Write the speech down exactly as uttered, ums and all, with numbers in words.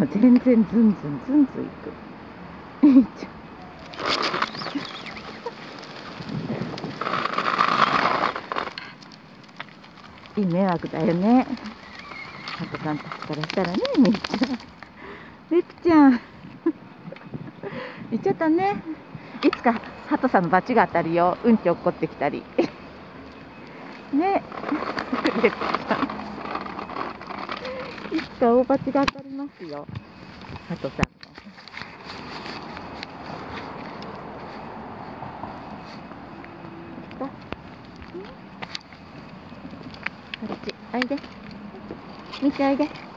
あ、全然ズンズンズンズンいく。いい迷惑だよね。ハトさんたちからしたらね、みっちゃん。みっちゃん。行っちゃったね。いつかハトさんの罰が当たるよ。うんち落っこってきたり。ね。レッちゃん。いつか大罰が当たりますよ。ハトさんの。こっち、おいで。見ておいで。